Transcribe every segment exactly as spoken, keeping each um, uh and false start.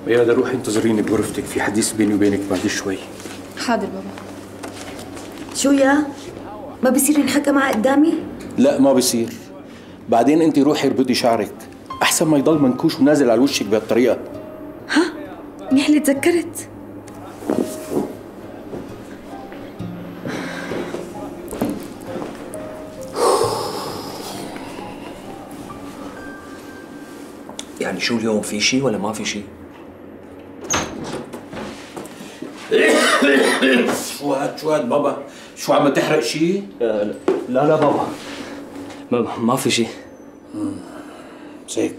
ميادة روحي انتظريني بغرفتك، في حديث بيني وبينك بعد شوي. حاضر بابا. شو يا؟ ما بصير نحكى معها قدامي؟ لا ما بصير. بعدين انت روحي اربطي شعرك احسن ما يضل منكوش ونازل على وشك بهالطريقه. ها؟ منيح اللي تذكرت. يعني شو اليوم في شيء ولا ما في شيء؟ شو هاد شو هاد بابا؟ شو عم تحرق شيء؟ لا لا بابا، ما, ما في شيء. زيك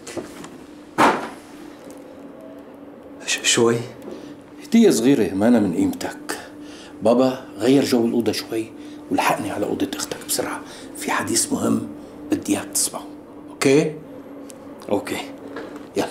شوي هدية صغيرة ما أنا من قيمتك. بابا غير جو الأوضة شوي ولحقني على أوضة أختك بسرعة، في حديث مهم بدي إياك تسمعه. أوكي؟ أوكي يلا.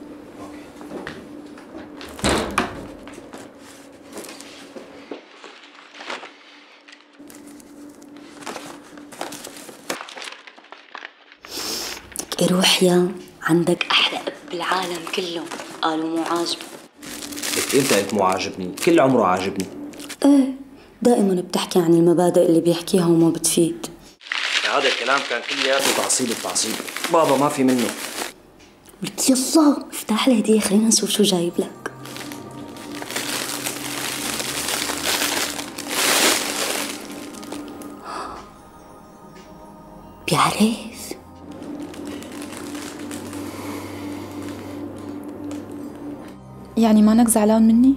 روح يا عندك أحلى أب بالعالم كله، قالوا مو عاجبه. انت قلت مو عاجبني، كل عمره عاجبني. ايه دائما بتحكي عن المبادئ اللي بيحكيها وما بتفيد. هذا الكلام كان كلياته تعصيب التعصيب، بابا ما في منه. قلت يلا افتح لي هدية خلينا نشوف شو جايب لك. بيعرف. يعني مانك زعلان مني؟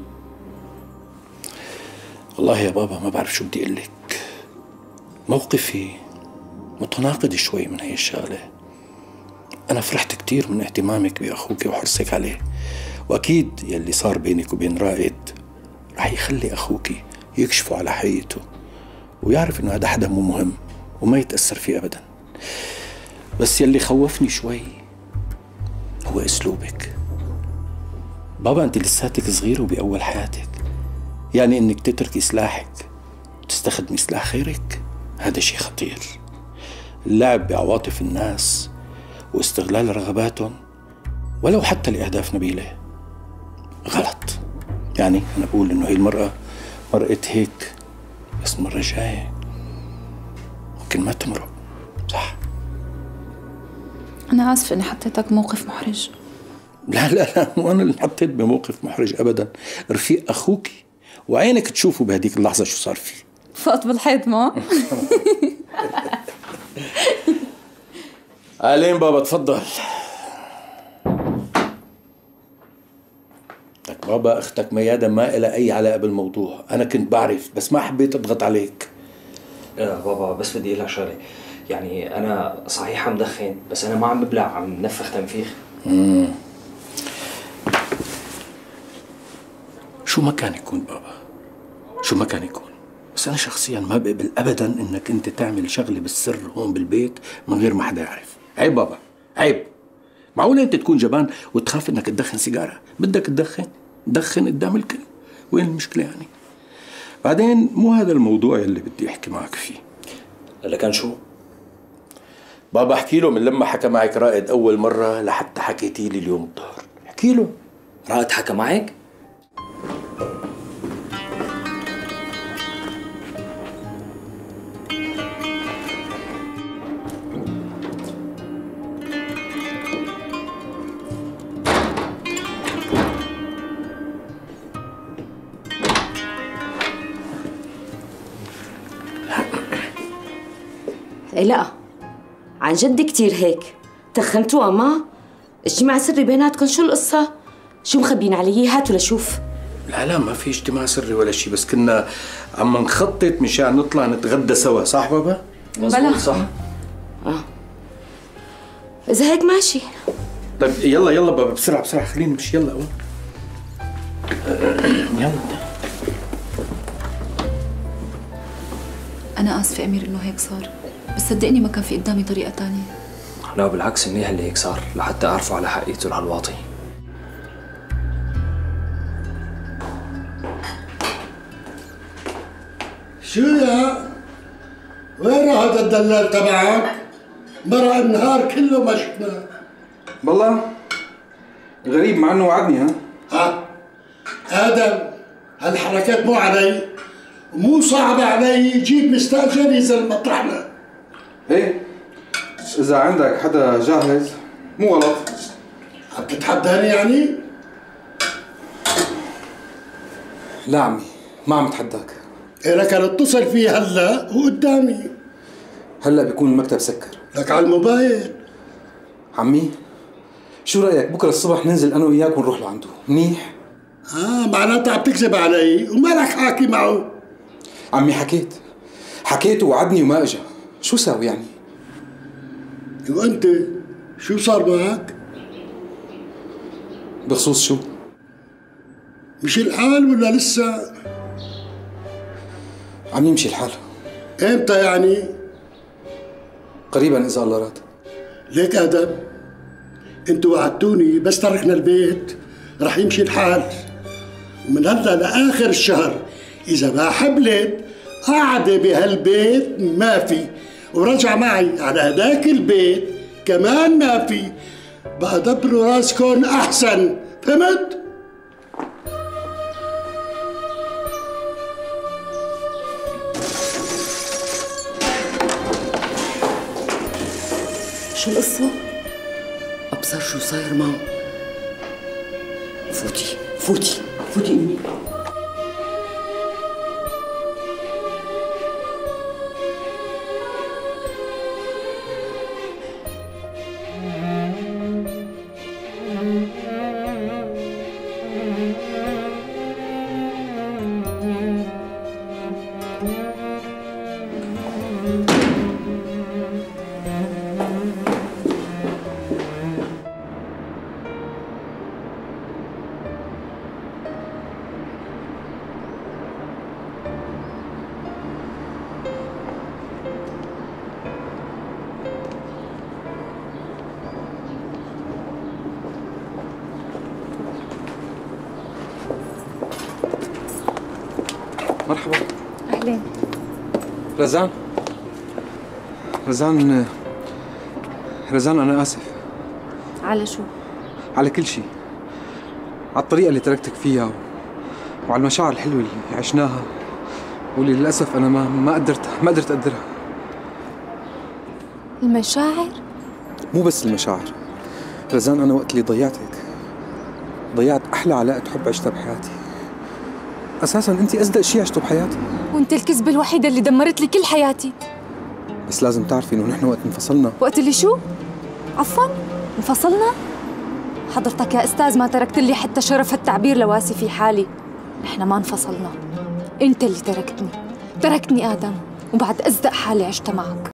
والله يا بابا ما بعرف شو بدي اقول لك. موقفي متناقض شوي من هي الشغله. انا فرحت كثير من اهتمامك باخوك وحرصك عليه، واكيد يلي صار بينك وبين رائد رح يخلي اخوك يكشفوا على حقيقته ويعرف انه هذا حدا مو مهم وما يتاثر فيه ابدا. بس يلي خوفني شوي هو اسلوبك. بابا انت لساتك صغيره وباول حياتك، يعني انك تتركي سلاحك وتستخدمي سلاح غيرك هذا شيء خطير. اللعب بعواطف الناس واستغلال رغباتهم ولو حتى لأهداف نبيلة غلط. يعني أنا بقول إنه هي المرأة مرقت هيك، بس المرة الجاية ممكن ما تمرق. صح؟ أنا آسفة إني حطيتك بموقف محرج. لا لا لا مو أنا اللي حطيت بموقف محرج أبدا، رفيق أخوك وعينك تشوفوا بهديك اللحظة شو صار فيه. فقط بالحيط ما؟ أهلين بابا تفضل. لك بابا أختك ميادة ما إلها أي علاقة بالموضوع، أنا كنت بعرف بس ما حبيت أضغط عليك. لا بابا بس بدي أقول لك شغلة، يعني أنا صحيح عم دخن بس أنا ما عم ببلع، عم نفخ تنفيخ. امم شو ما كان يكون بابا، شو ما كان يكون، بس أنا شخصيا ما بقبل أبدا إنك أنت تعمل شغلة بالسر هون بالبيت من غير ما حدا يعرف. عيب بابا عيب. معقول أنت تكون جبان وتخاف إنك تدخن سيجارة؟ بدك تدخن دخن قدام الكل، وين المشكلة يعني؟ بعدين مو هذا الموضوع اللي بدي أحكي معك فيه. لكن شو؟ بابا احكي له من لما حكى معك رائد أول مرة لحتى حكيتي لي اليوم الظهر، احكي له. رائد حكى معك؟ ايه لا عن جد كتير هيك تخنتوا. اما اجتماع سري بيناتكم شو القصة؟ شو مخبين علي؟ هاتوا لشوف. لا لا ما في اجتماع سري ولا شيء، بس كنا عم نخطط مشان نطلع نتغدى سوا. صح بابا؟ مزبوط صح. اه اذا هيك ماشي. طيب يلا يلا بابا بسرعة بسرعة خلينا نمشي. يلا أول. يلا. أنا آسفة أمير إنه هيك صار، بس صدقني ما كان في قدامي طريقة تانية. لا بالعكس منيح اللي هيك صار لحتى أعرفوا على حقيقته العالواطي. شو يا؟ وين راح هذا الدلال تبعك؟ مرق النهار كله ما شفناه. والله غريب مع انه وعدني. ها ها آدم، هالحركات مو علي ومو صعبة علي. يجيب مستأجر ينزل مطرحنا. ايه اذا عندك حدا جاهز مو غلط. عم تتحداني يعني؟ لا عمي ما عم اتحداك. إيه لك انا اتصل فيه هلا وقدامي. هلا بيكون المكتب سكر. لك على الموبايل. عمي شو رايك بكره الصبح ننزل انا وياك ونروح لعنده؟ منيح؟ اه معناتها عم تكذب علي ومالك حاكي معه. عمي حكيت حكيت ووعدني وما اجى، شو ساوي يعني؟ وانت شو صار معك؟ بخصوص شو؟ مشي الحال ولا لسه؟ عم يمشي الحال. امتى يعني؟ قريبا اذا الله راد. ليك ادم، انتوا وعدتوني بس تركنا البيت رح يمشي الحال، ومن هلا لاخر الشهر اذا ما حبلت قاعده بهالبيت ما في، ورجع معي على هداك البيت كمان ما في. بقى دبروا راسكن احسن، فهمت؟ شو القصة؟ أبصر شو صاير معه. فوتي فوتي فوتي أمي. مرحبا. أهلين. رزان رزان رزان أنا آسف. على شو؟ على كل شيء، على الطريقة اللي تركتك فيها وعلى المشاعر الحلوة اللي عشناها واللي للأسف أنا ما ما قدرت ما قدرت أقدرها. المشاعر؟ مو بس المشاعر رزان، أنا وقت اللي ضيعتك ضيعت أحلى علاقة حب عشتها بحياتي. أساساً أنت أصدق شيء عشته بحياتي، وانت الكذبة الوحيدة اللي دمرت لي كل حياتي. بس لازم تعرفي إنه نحن وقت انفصلنا. وقت اللي شو؟ عفواً انفصلنا؟ حضرتك يا أستاذ ما تركت لي حتى شرف التعبير لواسي في حالي. نحن ما انفصلنا، انت اللي تركتني تركتني آدم، وبعد أصدق حالي عشت معك.